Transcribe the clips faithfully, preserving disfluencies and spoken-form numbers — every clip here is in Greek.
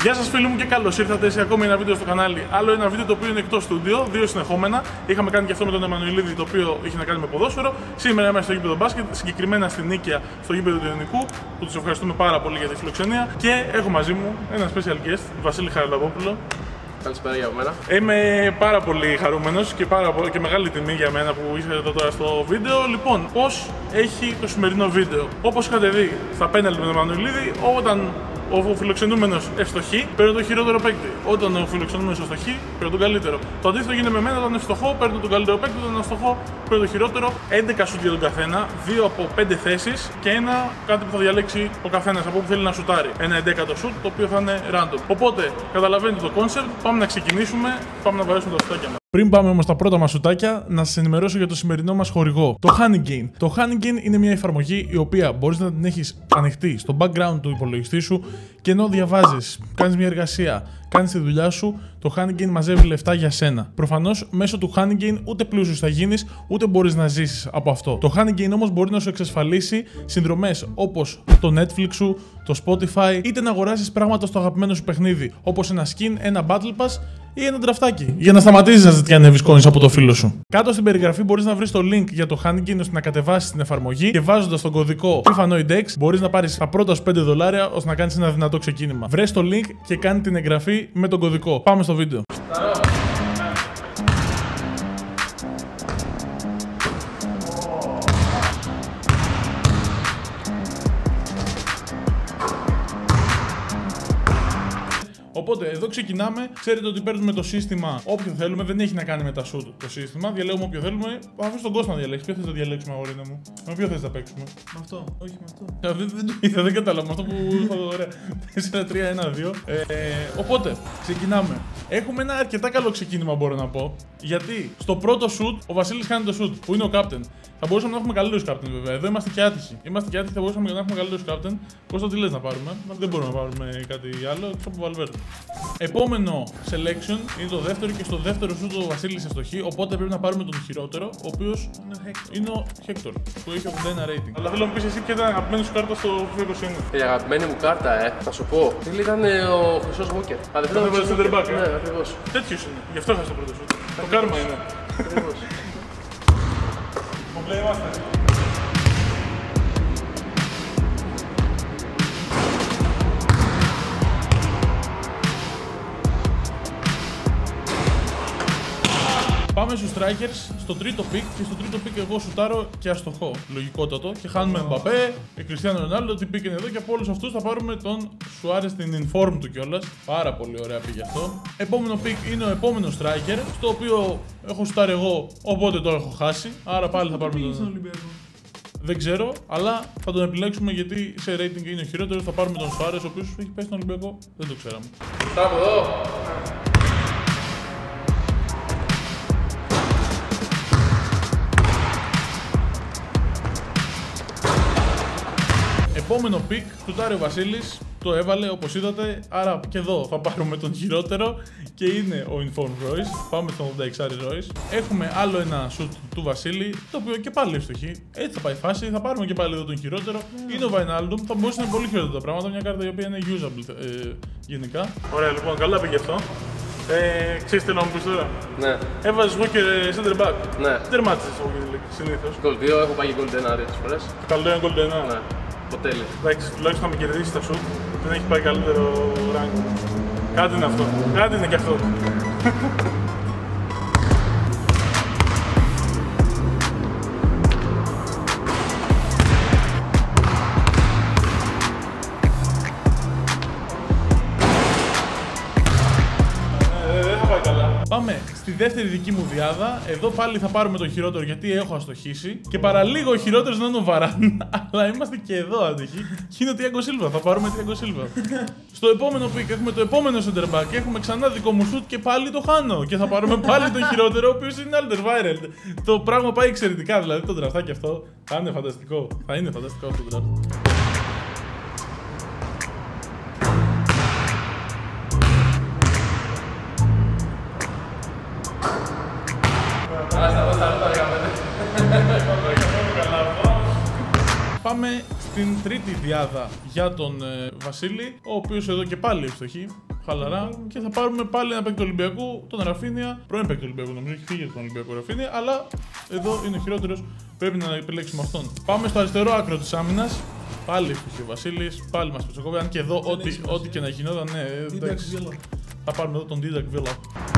Γεια σας φίλοι μου και καλώς ήρθατε σε ακόμη ένα βίντεο στο κανάλι. Άλλο ένα βίντεο το οποίο είναι εκτός στούντιο, δύο συνεχόμενα. Είχαμε κάνει και αυτό με τον Εμμανουηλίδη, το οποίο είχε να κάνει με ποδόσφαιρο. Σήμερα είμαστε στο γήπεδο μπάσκετ, συγκεκριμένα στην Νίκαια, στο γήπεδο του Ιωνικού, που τους ευχαριστούμε πάρα πολύ για τη φιλοξενία. Και έχω μαζί μου ένα special guest, Βασίλη Χαραλαμπόπουλο. Καλησπέρα για μένα. Είμαι πάρα πολύ χαρούμενος και, πάρα πολύ, και μεγάλη τιμή για μένα που είστε εδώ τώρα στο βίντεο. Λοιπόν, πώς έχει το σημερινό βίντεο? Όπως είχατε δει στα πέναλτι με τον Εμμανουηλίδη, όταν ο φιλοξενούμενος ευστοχεί, παίρνει τον χειρότερο παίκτη. Όταν ο φιλοξενούμενος ευστοχεί, παίρνει τον καλύτερο. Το αντίθετο γίνεται με μένα, όταν ευστοχώ, παίρνω τον καλύτερο παίκτη, όταν ευστοχώ, παίρνω τον χειρότερο. έντεκα σουτ για τον καθένα, δύο από πέντε θέσεις και ένα κάτι που θα διαλέξει ο καθένας από όπου θέλει να σουτάρει. Ένα εντέκατο σουτ, το οποίο θα είναι random. Οπότε, καταλαβαίνετε το concept, πάμε να ξεκινήσουμε, πάμε να βαρέσουμε τα σουτάκια μας. Πριν πάμε όμως στα πρώτα μας σουτάκια, να σας ενημερώσω για το σημερινό μας χορηγό, το Honeygain. Το Honeygain είναι μια εφαρμογή η οποία μπορείς να την έχεις ανοιχτή στο background του υπολογιστή σου και ενώ διαβάζεις, κάνεις μια εργασία, κάνεις τη δουλειά σου, το Honeygain μαζεύει λεφτά για σένα. Προφανώς μέσω του Honeygain ούτε πλούσιος θα γίνεις, ούτε μπορείς να ζήσεις από αυτό. Το Honeygain όμως μπορεί να σου εξασφαλίσει συνδρομές όπως το Netflix σου, το Spotify, είτε να αγοράσεις πράγματα στο αγαπημένο σου παιχνίδι, όπως ένα skin, ένα Battle Pass ή ένα τραφτάκι, για να σταματήσεις να ζητιανεύεις coins από το φίλο σου. Κάτω στην περιγραφή μπορείς να βρεις το link για το Honeygain ώστε να κατεβάσεις την εφαρμογή και βάζοντας τον κωδικό FIFANOIDEX μπορείς να πάρεις τα πρώτα σου πέντε δολάρια ώστε να κάνεις ένα δυνατό ξεκίνημα. Βρες το link και κάνει την εγγραφή με τον κωδικό. Πάμε στο βίντεο. Οπότε εδώ ξεκινάμε. Ξέρετε ότι παίρνουμε το σύστημα όποιο θέλουμε, δεν έχει να κάνει με τα shoot το σύστημα. Διαλέγουμε όποιο θέλουμε. Θα αφήσω τον κόσμο να διαλέξει. Ποιο θες να διαλέξουμε, αγορίνα μου? Με ποιο θες να παίξουμε? Με αυτό, όχι με αυτό. Δεν, δεν το είδα, δεν κατάλαβα. Με αυτό που είχα ωραία. τέσσερα τρία ένα δύο. Ε, οπότε ξεκινάμε. Έχουμε ένα αρκετά καλό ξεκίνημα, μπορώ να πω. Γιατί στο πρώτο shoot ο Βασίλης κάνει το shoot που είναι ο captain. Θα μπορούσαμε να έχουμε καλύτερους captain βέβαια. Εδώ είμαστε και άτυχοι. Είμαστε και άτυχοι, θα μπορούσαμε να έχουμε καλύτερους captain. Πώς το τι λες να πάρουμε? Δεν μπορούμε να πάρουμε κάτι άλλο εκτός από Valverde. Επόμενο selection είναι το δεύτερο και στο δεύτερο shoot ο Βασίλης ευστοχεί. Οπότε πρέπει να πάρουμε τον χειρότερο, ο οποίος είναι ο Hector που έχει ογδόντα ένα rating. Αλλά θέλω να μου πεις εσύ ποια ήταν αγαπημένη σου κάρτα στο FIFA είκοσι ένα. Η αγαπημένη μου κάρτα, ε, θα σου πω. Τι ήταν ο Χρυσός Walker. Αλλά δεν έβαλε center back. Ναι, ακριβώς. Τέτοιος είναι. Γι' αυτό έχασε το πρώτο shoot. Το κάρμα είναι. Ακριβώς. Κομπλέ είμαστε. Πάμε στους strikers, στο τρίτο pick και στο τρίτο pick εγώ σουτάρω και αστοχώ. Λογικότατο. Και χάνουμε Mbappé, Cristiano Ronaldo, τι pick είναι εδώ και από όλους αυτούς θα πάρουμε τον Suarez στην inform του κιόλας. Πάρα πολύ ωραία πήγε αυτό. Επόμενο pick είναι ο επόμενος striker, στο οποίο έχω σουτάρει εγώ, οπότε το έχω χάσει. Άρα πάλι θα πάρουμε τον. Δεν ξέρω, αλλά θα τον επιλέξουμε γιατί σε rating είναι ο χειρότερος. Θα πάρουμε τον Suarez, ο οποίος έχει πέσει στον Ολυμπιακό. Δεν το ξέραμε. Στάμε εδώ. Επόμενο pick, σουτάρει ο Βασίλης, το έβαλε όπως είδατε, άρα και εδώ θα πάρουμε τον χειρότερο και είναι ο Inform Royce. Πάμε στον ογδόντα έξι Royce. Έχουμε άλλο ένα shoot του Βασίλη, το οποίο και πάλι ευστοχεί. Έτσι θα πάει η φάση, θα πάρουμε και πάλι εδώ τον χειρότερο. Mm. Είναι ο Wijnaldum, θα μπορούσε να είναι πολύ χειρότερο τα πράγματα, μια κάρτα η οποία είναι usable ε, γενικά. Ωραία, λοιπόν, καλά πήγε αυτό. Ε, ξέρεις τι να μου πεις τώρα? Ναι. Έβαζες εγώ και center back. Ναι. Τερμάτισες εγώ συνήθως. Goal δύο, έχω πάει Goal ένα αρκετές φορές. Καλό είναι Goal ένα. Ναι. Ποτέλει. Εντάξει, τουλάχιστον θα με κερδίσει τα σουτ. Δεν έχει πάει καλύτερο rank. Κάτι είναι αυτό. Κάτι είναι και αυτό. Πάμε στη δεύτερη δική μου διάδα. Εδώ πάλι θα πάρουμε τον χειρότερο γιατί έχω αστοχήσει. Και παραλίγο ο χειρότερος να είναι ο Βαράν. Αλλά είμαστε και εδώ άτυχοι. Και είναι ο Thiago Silva. Θα πάρουμε Thiago Silva. Στο επόμενο pick έχουμε το επόμενο center back. Έχουμε ξανά δικό μου shoot και πάλι το χάνω. Και θα πάρουμε πάλι τον χειρότερο, ο οποίος είναι Alderweireld. Το πράγμα πάει εξαιρετικά. Δηλαδή το τραφτάκι αυτό θα είναι φανταστικό. Θα είναι φανταστικό αυτό το draft. Πάμε στην τρίτη διάδα για τον ε, Βασίλη, ο οποίος εδώ και πάλι ευστοχεί. χαλαρά. Και θα πάρουμε πάλι ένα παίκτη του Ολυμπιακού, τον Ραφίνια. Πρώην παίκτη του Ολυμπιακού, νομίζω έχει φύγει από τον Ολυμπιακό Ραφίνια. Αλλά εδώ είναι ο χειρότερος, πρέπει να επιλέξουμε αυτόν. Πάμε στο αριστερό άκρο της άμυνας. Πάλι ευτυχή ο Βασίλης, πάλι μας πετσοκόβει. Αν και εδώ, ό,τι, ό,τι και να γινόταν, ναι, εντάξει. Θα πάρουμε εδώ τον Δίδακ Βίλα.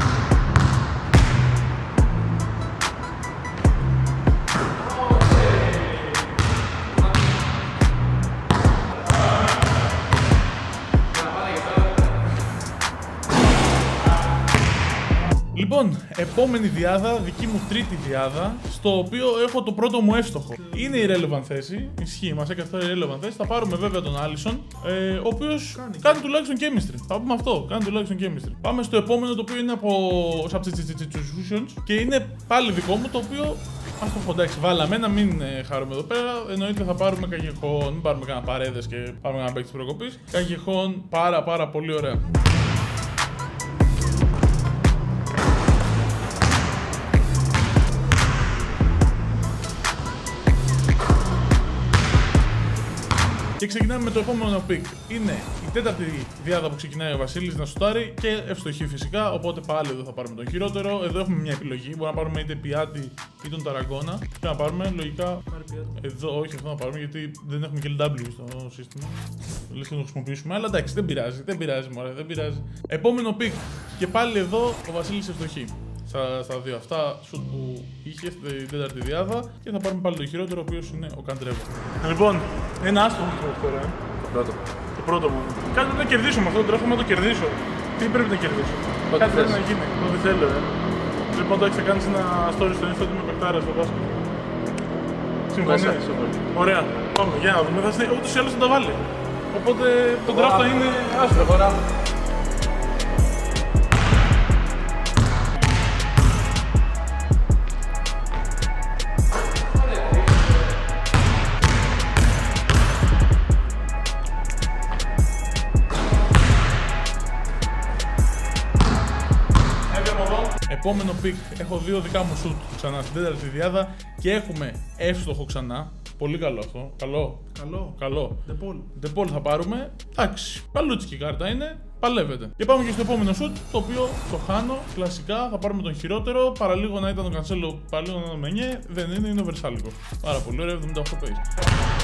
Λοιπόν, επόμενη διάδα, δική μου τρίτη διάδα, στο οποίο έχω το πρώτο μου εύστοχο. Είναι η relevant θέση, ισχύει, μας έκανε αυτό η relevant θέση. Θα πάρουμε βέβαια τον Άλισον, ε, ο οποίος κάνει, κάνει τουλάχιστον chemistry. Θα πούμε αυτό, κάνει τουλάχιστον chemistry. Πάμε στο επόμενο, το οποίο είναι από substitutions και είναι πάλι δικό μου, το οποίο άστοχο, εντάξει, βάλαμε να μην χαρούμε εδώ πέρα. Εννοείται θα πάρουμε Καγεχόν, μην πάρουμε κανένα παρέδες και πάρουμε κανένα παίκτη προκοπής. Καγεχόν, πάρα πάρα πολύ ωραία. Και ξεκινάμε με το επόμενο pick. Είναι η τέταρτη διάδα που ξεκινάει ο Βασίλης να σουτάρει και ευστοχή φυσικά. Οπότε πάλι εδώ θα πάρουμε τον χειρότερο. Εδώ έχουμε μια επιλογή. Μπορούμε να πάρουμε είτε Πιάτη ή τον Ταραγκώνα. Και να πάρουμε λογικά. Εδώ, όχι, αυτό να πάρουμε γιατί δεν έχουμε και ελ ντάμπλιου στο σύστημα. Λες και να το χρησιμοποιήσουμε. Αλλά εντάξει, δεν πειράζει, δεν πειράζει, μωρέ, δεν πειράζει. Επόμενο pick. Και πάλι εδώ ο Βασίλης ευστοχή. Στα, στα δύο αυτά σουτ που είχε στην τέταρτη διάδα και θα πάρουμε πάλι το χειρότερο, ο οποίος είναι ο Καντρέβο. Λοιπόν, ένα άστοχο τώρα. Ε. Το πρώτο. Το πρώτο μου. Κάτι πρέπει να κερδίσω με αυτό το τρέχω, να το κερδίσω. Τι πρέπει να κερδίσω. Ό,τι Κάτι θες. πρέπει να γίνει. Ό,τι θέλω, ε. Λοιπόν, εντάξει, θα κάνεις ένα story στο Insta ότι είμαι παιχτάρας στο μπάσκετ. Συμφωνία. Ωραία. Πάμε, για να δούμε. Θα είστε, ούτως ή άλλως θα τα βάλει. Οπότε το draft θα είναι άστοχο. Επόμενο pick, έχω δύο δικά μου shoot ξανά στην τέταρτη διάδα και έχουμε εύστοχο ξανά. Πολύ καλό αυτό. Καλό. Καλό. Καλό. Ντεπόλ. Ντεπόλ θα πάρουμε. Εντάξει. Παλούτσικη κάρτα είναι. Παλεύεται. Και πάμε και στο επόμενο shoot, το οποίο το χάνω. Κλασικά θα πάρουμε τον χειρότερο. Παραλίγο να ήταν τον Κανσέλο, παραλίγο να ήταν τον Μενιέ. Δεν είναι, είναι ο Βερσάλικο. Πάρα πολύ ωραία, εβδομήντα οκτώ pace.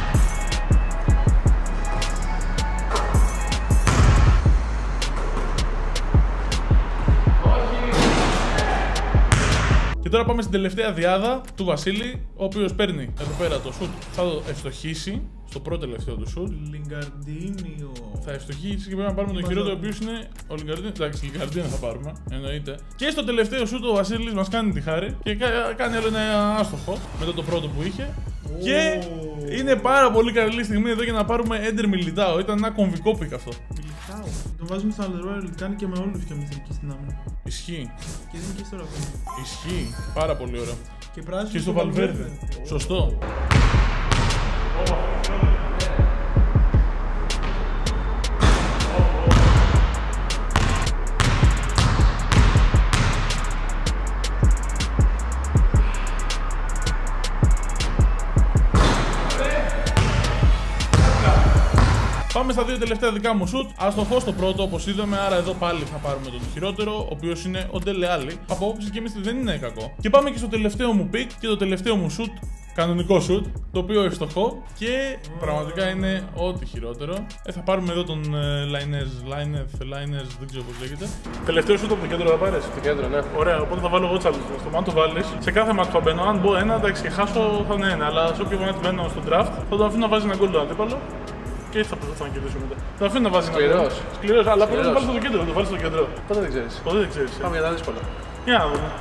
Και τώρα πάμε στην τελευταία διάδα του Βασίλη, ο οποίος παίρνει εδώ πέρα το shoot, θα το ευστοχίσει στο πρώτο τελευταίο του shoot. Λιγκαρντίνιο. Θα ευστοχίσει και πρέπει να πάρουμε τον χειρότερο, ο οποίος είναι ο Λιγκαρντίνιο. Εντάξει, Λιγκαρντίνιο θα πάρουμε, εννοείται. Και στο τελευταίο shoot ο Βασίλης μας κάνει τη χάρη και κάνει άλλο ένα άστοχο μετά το πρώτο που είχε. Oh. Και είναι πάρα πολύ καλή στιγμή εδώ για να πάρουμε Enter Militao. Ήταν ένα κομβικό pick αυτό. Militao. Το βάζουμε στο Alderweireld, κάνει και με όλους και με εθνική στην άμυνα. Ισχύει. Και δεν είναι και στο Ραφίνια. Ισχύει. Πάρα πολύ ωραία. Και, και στο Valverde. Σωστό. Πάμε στα δύο τελευταία δικά μου σουτ. Αστοχό στο πρώτο, όπως είδαμε. Άρα εδώ πάλι θα πάρουμε τον χειρότερο, ο οποίος είναι ο Ντελε Άλι. Από όποψη και εμείς δεν είναι κακό. Και πάμε και στο τελευταίο μου pick και το τελευταίο μου σουτ. Κανονικό σουτ, το οποίο ευστοχό και oh. πραγματικά είναι ό,τι χειρότερο. Ε, θα πάρουμε εδώ τον Λάινερ, Λάινερ, Λάινερ, δεν ξέρω πώς λέγεται. Τελευταίο σουτ από το κέντρο θα πάρεις. Στο κέντρο, ναι. Ωραία, οπότε θα βάλω εγώ challenge στο. Αν το βάλεις, σε κάθε μάτι που θα μπαίνω, αν μπω ένα, εντάξει, και χάσω θα είναι ένα. Αλλά σε όποιο μάτι μπαίνω στο draft, θα τον αφήνω να βάζει ένα γκολ τον αντίπαλο. Και έτσι θα προσπαθήσω να κερδίσω μετά. Θα αφήνω να βάζει ένα γκολ. Σκληρός, αλλά πρέπει να το βάλεις στο κέντρο, να το βάλεις στο κέντρο. Πότε δεν ξέρεις. Πότε δεν ξέρεις. Πάμε για τα δύσκολα. Για να δούμε.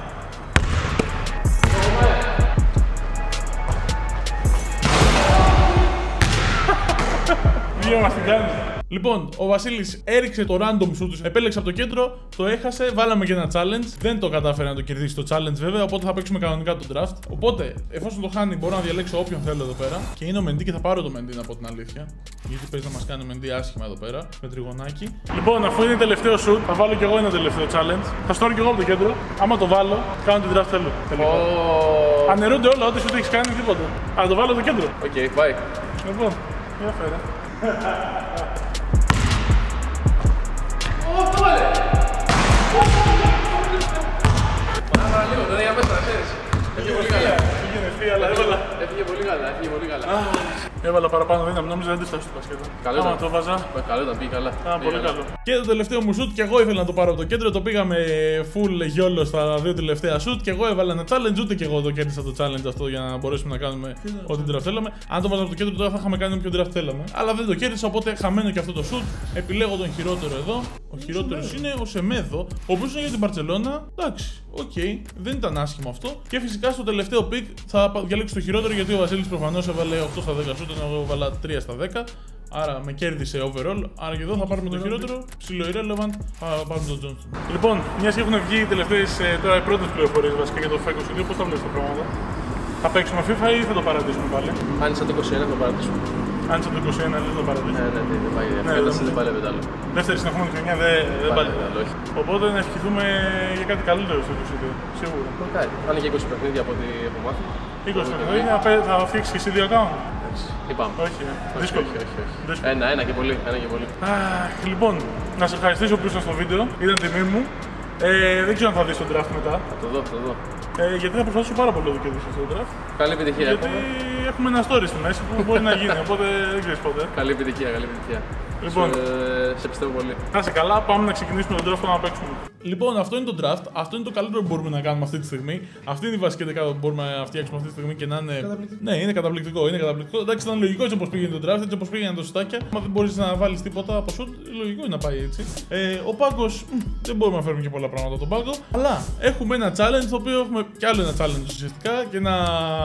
Δύο μας την κάνει. Λοιπόν, ο Βασίλης έριξε το random shoot του, επέλεξε από το κέντρο, το έχασε, βάλαμε και ένα challenge. Δεν το κατάφερε να το κερδίσει το challenge βέβαια, οπότε θα παίξουμε κανονικά το draft. Οπότε, εφόσον το χάνει, μπορώ να διαλέξω όποιον θέλω εδώ πέρα. Και είναι ο Μεντί και θα πάρω το Μεντί, να πω την αλήθεια. Γιατί παίζει να μας κάνει ο Μεντί άσχημα εδώ πέρα, με τριγωνάκι. Λοιπόν, αφού είναι τελευταίο shoot, θα βάλω κι εγώ ένα τελευταίο challenge. Θα στώνω κι εγώ από το κέντρο. Άμα το βάλω, κάνω την draft θέλω. Oh. Αναιρούνται όλα, ό,τι shoot έχει κάνει, τίποτα. Αλλά το βάλω το κέντρο. Οκ, okay, bye. Λοιπόν, για φέρα. Oh, λίγο, τώρα για μέσα, ξέρεις. Έφυγε πολύ καλά. Έφυγε πολύ καλά, έφυγε πολύ καλά. Έβαλα παραπάνω δύναμη, νόμιζα δεν τη φτάσει στο μπασκετ. Καλό Άμα ήταν. το βάζα. Καλό ήταν, πήγε καλά. Α, πολύ καλό. Και το τελευταίο μου shoot, και εγώ ήθελα να το πάρω από το κέντρο. Το πήγαμε full γιόλο στα δύο τελευταία shoot. Και εγώ έβαλα ένα challenge, ούτε και εγώ το κέρδισα το challenge αυτό για να μπορέσουμε να κάνουμε ό,τι draft θέλαμε. Αν το βάζα από το κέντρο, τώρα θα είχαμε κάνει όποιο draft θέλαμε. Αλλά δεν το κέρδισα, οπότε χαμένο και αυτό το shoot. Επιλέγω τον χειρότερο εδώ. Ο χειρότερο είναι ο Σεμέδο, ο οποίο είναι για την Μπαρτσελώνα. Εντάξει, οκ, okay, δεν ήταν άσχημο αυτό. Και φυσικά στο τελευταίο pick θα διαλέξω το χειρότερο, γιατί ο Βασίλης προφανώς έβαλε οκτώ στα δέκα shoot, ενώ εγώ έβαλα τρία στα δέκα. Άρα με κέρδισε overall. Άρα και εδώ θα πάρουμε το χειρότερο. Ψηλό irrelevant, θα πάρουμε τον Johnson. Λοιπόν, μια και έχουν βγει οι τελευταίες τώρα οι πρώτες πληροφορίες βασικά για το FIFA είκοσι δύο, πώς τα βλέπεις τα πράγματα? Θα παίξουμε FIFA ή θα το παρατήσουμε πάλι? Αν είσαι το είκοσι ένα, θα το παρατήσουμε. Αν είσαι το είκοσι ένα, δεν το παρατήσουμε. Ναι, ναι, δεν πάει. Δεν παλεύεται άλλο. Δεύτερη συνεχόμενη χρονιά δεν παλεύεται. Οπότε να ευχηθούμε για κάτι καλύτερο στο είκοσι δύο. Σίγουρα. Θα είναι και είκοσι παιχνίδια από ό,τι έχω μάθει. είκοσι παιχνίδια, θα φτιάξεις και εσύ δύο account. Είπαμε. Όχι, δύσκολο. Όχι, όχι, όχι. Ένα, ένα και πολύ. Ένα και πολύ. Αχ, λοιπόν, να σε ευχαριστήσω που ήσουν στο βίντεο. Ήταν τιμή μου. Ε, δεν ξέρω αν θα δεις τον draft μετά. Θα το δω, θα το δω. Ε, γιατί θα προσπαθήσω πάρα πολύ να το κερδίσω στο draft. Καλή επιτυχία. Γιατί έχουμε, έχουμε ένα story στη μέση που μπορεί να γίνει, οπότε δεν ξέρεις πότε. Καλή επιτυχία, καλή επιτυχία. Λοιπόν, σε, σε πιστεύω πολύ. Να είσαι καλά, πάμε να ξεκινήσουμε τον draft να παίξουμε. Λοιπόν, αυτό είναι το draft. Αυτό είναι το καλύτερο που μπορούμε να κάνουμε αυτή τη στιγμή. Αυτή είναι η βασική δεκάδα που μπορούμε να φτιάξουμε αυτή τη στιγμή και να είναι. Ναι, είναι καταπληκτικό. Είναι καταπληκτικό. Εντάξει, ήταν λογικό έτσι όπως πήγαινε το draft, έτσι όπως πήγαινε το σουτάκια. Μα δεν μπορεί να βάλει τίποτα από σουτ, λογικό είναι να πάει έτσι. Ε, ο πάγκος, δεν μπορούμε να φέρουμε και πολλά πράγματα από τον πάγκο. Αλλά έχουμε ένα challenge το οποίο έχουμε κι άλλο ένα challenge ουσιαστικά και ένα,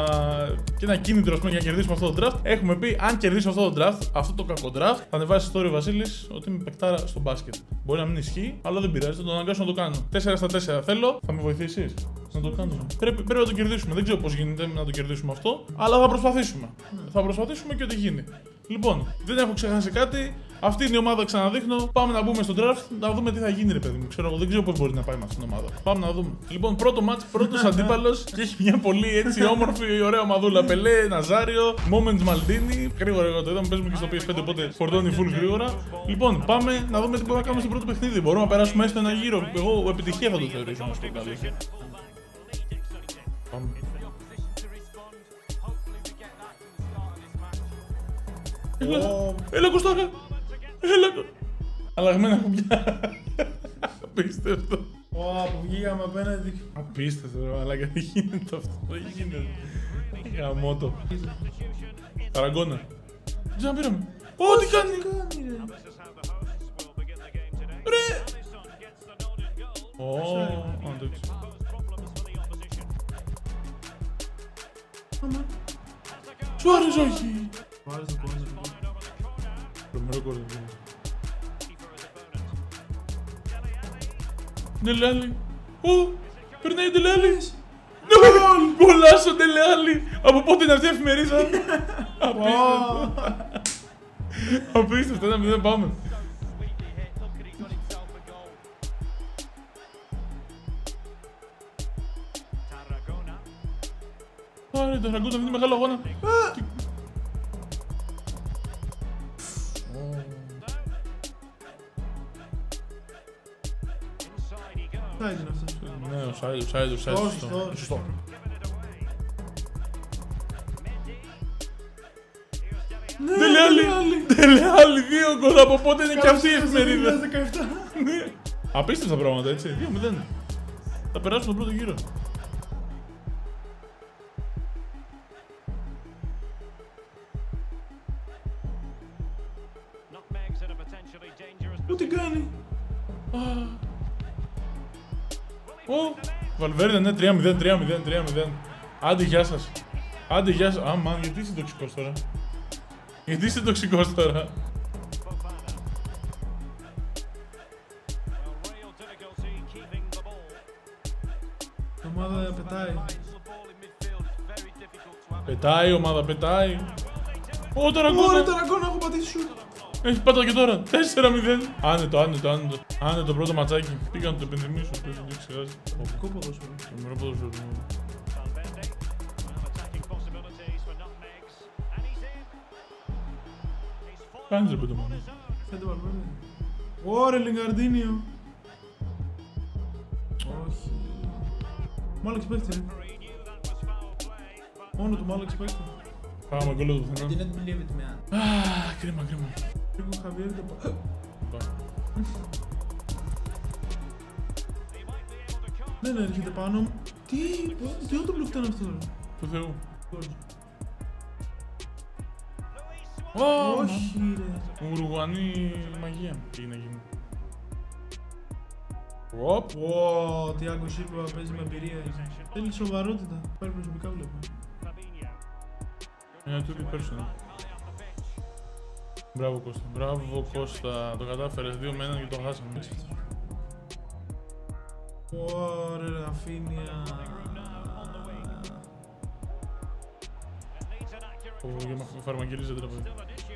και ένα κίνητρο πούμε, για να κερδίσουμε αυτό το draft. Έχουμε πει, αν κερδίσω αυτό το draft, αυτό το κακό draft, θα ανεβάσει story ο Βασίλης ότι είμαι παικτάρα στο μπάσκετ. Μπορεί να μην ισχύει, αλλά δεν πειράζει, θα τον αναγκάσω να το κάνω. τέσσερα στα τέσσερα θέλω, θα με βοηθήσεις να το κάνουμε. Πρέπει, πρέπει να το κερδίσουμε. Δεν ξέρω πώς γίνεται να το κερδίσουμε αυτό, αλλά θα προσπαθήσουμε. Θα προσπαθήσουμε και ό,τι γίνει. Λοιπόν, δεν έχω ξεχάσει κάτι. Αυτή είναι η ομάδα, ξαναδείχνω. Πάμε να μπούμε στο draft να δούμε τι θα γίνει, ρε παιδί μου. Ξέρω, δεν ξέρω πώς μπορεί να πάει με αυτήν την ομάδα. Πάμε να δούμε. Λοιπόν, πρώτο match, πρώτος αντίπαλος και έχει μια πολύ έτσι όμορφη, ωραία ομαδούλα. Πελέ, Ναζάριο, Moments Maldini. Γρήγορα, εγώ το είδαμε. Παίζουμε και στο πι ες φάιβ, οπότε φορτώνει full γρήγορα. Λοιπόν, πάμε να δούμε τι μπορούμε να κάνουμε στο πρώτο παιχνίδι. Μπορούμε να περάσουμε έστω ένα γύρο. Εγώ επιτυχία θα το θεωρήσω να σου το κάνω. Πάμε. Έλα, έλα Κωστάκα! Έλα! Αλλαγμένα κουμπιά. Απίστευτο. Ω, που βγήκαμε απέναντι. Απίστευτο ρε μαλάκα, δεν γίνεται αυτό, δεν γίνεται. Γαμώτο. Ταραγκώνα. Δεν πήραμε. Ω, τι κάνει! Ρε! Ω, αντέξω. Σου άρεσε όχι! Πάρε το κόρνερ. Προμερό κόρνερ. Ντελεάλη. Ω, περνάει ο Ντελεάλη. Ναι, γκολάς ο Ντελεάλη. Από πότε είναι αυτή η εφημερίδα. Απίστευτο. Απίστευτο, ένα μηδέν πάμε. Άρε, το Ραγκούνα είναι μεγάλο αγώνα. Σάιντ είναι αυτός. Ναι, ο Σάιντ, ο Σάιντ, ο Σάιντ. Σωστό. Ντελεάλη, Ντελεάλη, δύο γκολ από πότε είναι και αυτή η εφημερίδα. Ναι. Απίστευτα πράγματα έτσι, δύο μηδέν. Θα περάσουμε τον πρώτο γύρο. Ό,τι κάνει. Ω, Βαλβέρντε, ναι, τρία μηδέν, τρία μηδέν, τρία μηδέν. Άντε, γεια σας. Άντε, γεια σας. Α, μαν, γιατί είσαι τοξικός τώρα. Γιατί είσαι τοξικός τώρα. Η ομάδα πετάει. Πετάει η ομάδα, πετάει. Ω, τώρα Ωραία, γκολ. τώρα γκολ να έχω πατήσει σου. Έχει πάτα και τώρα. τέσσερα μηδέν. Άνετο, άνετο, άνετο. Άνετο το πρώτο ματσάκι. Πήγα να το επενδυμίσω. Πες ότι έχει ξεχάσει. Οπικό ποδόσφαιρο. Τρομερό ποδόσφαιρο. Κάνεις ρε πέτω μόνο. Φέντε Βαλβέρντε. Ωραία, Λιγκαρντίνιο. Όχι. Μου άλλαξε παίκτη, ρε. Μόνο του μου άλλαξε παίκτη. Πάμε γκολ του I πουθενά. didn't believe it, man. Αχ, κρίμα, κρίμα. Λίγο Χαβιέρ το πάω. Δεν έρχεται πάνω μου. Τι, τι ότομπλο φτάνει αυτό τώρα. Του Θεού. Γκολ. Ω, Όχι, ρε. Ουρουγουανή μαγεία. Τι να γίνει. Οπ. Ω, τι Άγκο Σίλβα παίζει με εμπειρία. Θέλει σοβαρότητα. Πάρει προσωπικά βλέπω. Μια τούτη personal. Μπράβο Κώστα. Μπράβο Κώστα. Το κατάφερες δύο με έναν και το χάσαμε. Ωραία, Ραφίνια. Ο φαρμακελής δεν τραβάει.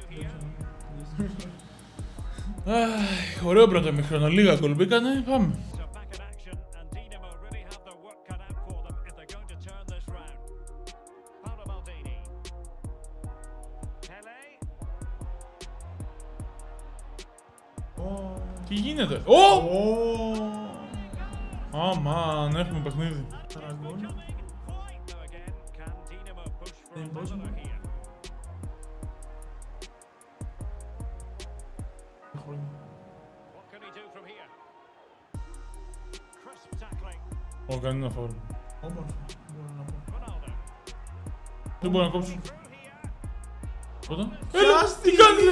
Αχ, ωραίο πρώτο ημίχρονο. Λίγα γκολ μπήκανε. Πάμε. Τι γίνεται. Ω! Αμάν, έχουμε παιχνίδι. Ταραγκόνα. Δεν μπορούσα να... Ω, κανένα φάουλ. Όμορφο, μπορώ να πω. Δεν μπορώ να κόψω. Πότε? Έλα, τι κάνεις!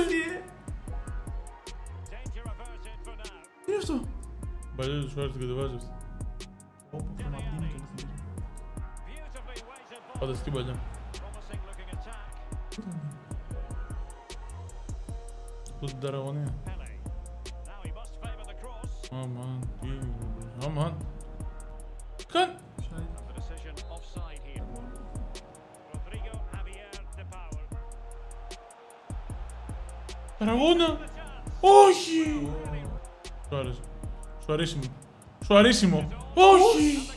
Τι είναι αυτό? Παλιό σου άρεσε την κατεβάζει αυτή. Όπο, Φροναντίνη και λυθύρι. Φανταστική παλιά. Πού ήταν? Από την Ταραγωνία. Αμάν, τι... Αμάν. Καν! Ταραγώνα! Όχι! Σου άρεσε. Σου αρέσιμο. Σου αρέσιμο. Όχι!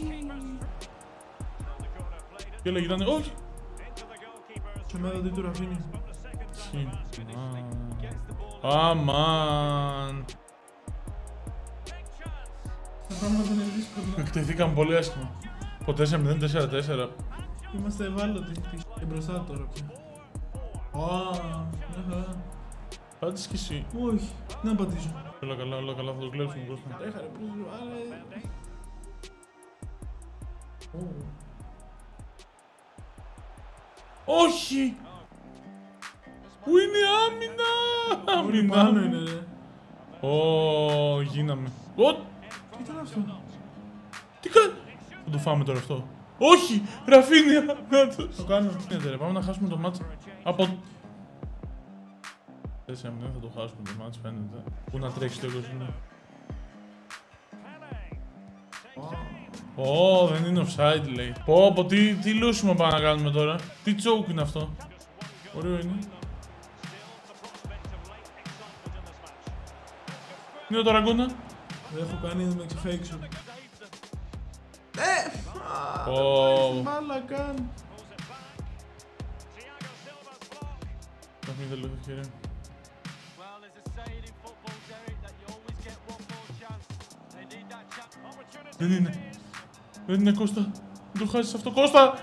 Και έλεγε ήταν όχι. Και με έδωτη του Ραφίνια. Αμάν. Τα πράγματα είναι δύσκολα. Εκτεθήκαμε πολύ άσχημα. Το τέσσερα μηδέν τέσσερα τέσσερα. Είμαστε ευάλωτοι. Και μπροστά τώρα πια. Α, μια χαρά. Πάτησε κι εσύ. Όχι, να πατήσω. Όλα καλά, όλα καλά, θα το κλέψουμε Κώστα. Τρέχα ρε πρίζο, άρε. Όχι! Πού είναι η άμυνα! Όλοι Άμυνα! πάνω είναι ρε. Ω, γίναμε. Ω, Τι ήταν αυτό? τι κάνει! Θα το φάμε τώρα αυτό. Όχι! Ραφίνια! Να το... Το κάνω. Ναι, ρε, πάμε να χάσουμε το μάτς. Από... τέσσερα μηδέν θα το χάσουμε το μάτς, φαίνεται. Πού να τρέξει το είκοσι. Ω, δεν είναι offside λέει. Πω, πω, τι, τι λούσιμο πάμε να κάνουμε τώρα. Τι τσόκ είναι αυτό. Ωραίο είναι. Είναι ο Ταραγκώνα. Δεν έχω κάνει να με ξεφέξω. Ω, Μάλα καν. να μην θέλω ευκαιρία. Δεν είναι. Δεν είναι Κώστα. Δεν το χάσεις αυτό. Κώστα!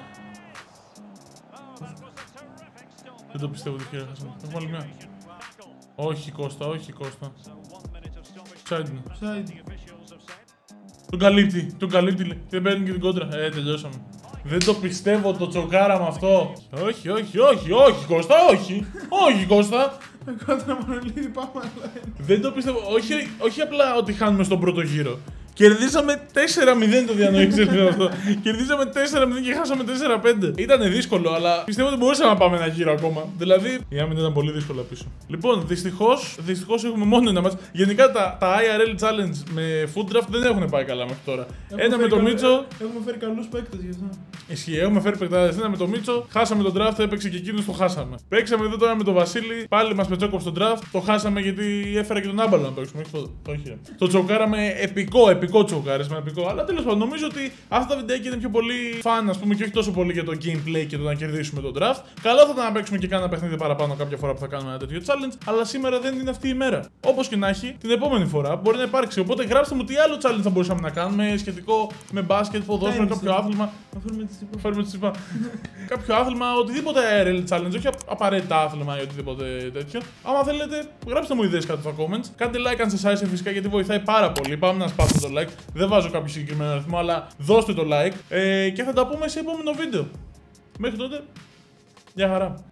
Δεν το πιστεύω ότι χέρια χάσαμε. Έχουμε άλλη μια. Όχι Κώστα, όχι Κώστα. Ψάιντι είναι. Ψάιντι. Τον καλύπτει, τον καλύπτει. λέει. Δεν παίρνει και την κόντρα. Ε, τελειώσαμε. Δεν το πιστεύω το τσοκάραμε αυτό. Όχι, όχι, όχι, όχι Κώστα, όχι. Όχι Κώστα. Κόντρα Μανολίδη πάμε αλλά. Δεν το πιστεύω. Όχι, όχι απλά ότι χάνουμε στον πρώτο γύρο. Κερδίσαμε τέσσερα μηδέν το διανοήξαμε αυτό. Κερδίσαμε τέσσερα μηδέν και χάσαμε τέσσερα πέντε. Ήτανε δύσκολο, αλλά πιστεύω ότι μπορούσαμε να πάμε ένα γύρο ακόμα. Δηλαδή, η άμυνα ήταν πολύ δύσκολα πίσω. Λοιπόν, δυστυχώς, δυστυχώς έχουμε μόνο ένα μάτς. Γενικά τα, τα άι αρ ελ Challenge με Food Draft δεν έχουν πάει καλά μέχρι τώρα. Έχουμε Ένα με φέρει το καλ- Μίτσο. Έχουμε φέρει καλούς παίκτες γι' αυτό. Ισχύει, έχουμε φέρει παικτάδες. Ένα με το Μίτσο, χάσαμε τον draft, έπαιξε και εκείνος, το χάσαμε. Παίξαμε εδώ τώρα με τον Βασίλη, πάλι μας πετσόκοψε τον draft, το χάσαμε γιατί έφερα και τον Άμπαλο να παίξουμε. Όχι, το, όχι, ρε. Το τσοκάραμε επικό, επικό τσοκάρισμα, επικό. Αλλά τέλος πάντων, νομίζω ότι αυτά τα βιντεάκια είναι πιο πολύ φαν, ας πούμε, και όχι τόσο πολύ για το gameplay και το να κερδίσουμε τον draft. Καλό θα ήταν να παίξουμε και κάνα παιχνίδι παραπάνω κάποια φορά που θα κάνουμε ένα τέτοιο challenge, αλλά σήμερα δεν είναι αυτή η μέρα. Όπως και να έχει, την επόμενη φορά μπορεί να υπάρξει. Οπότε γράψτε μου τι άλλο challenge θα μπορούσαμε να κάνουμε σχετικό με μπάσκετ, ποδόσφαιρο, κάποιο άθλημα. Φέρουμε τη ΣΥΠΑ. Κάποιο άθλημα, οτιδήποτε άι αρ ελ challenge, όχι απαραίτητα άθλημα ή οτιδήποτε τέτοιο. Άμα θέλετε, γράψτε μου ιδέες κάτω στα comments. Κάντε like αν σας άρεσε φυσικά γιατί βοηθάει πάρα πολύ. Πάμε να σπάσουμε το like. Δεν βάζω κάποιο συγκεκριμένο αριθμό, αλλά δώστε το like. Ε, και θα τα πούμε σε επόμενο βίντεο. Μέχρι τότε, γεια χαρά.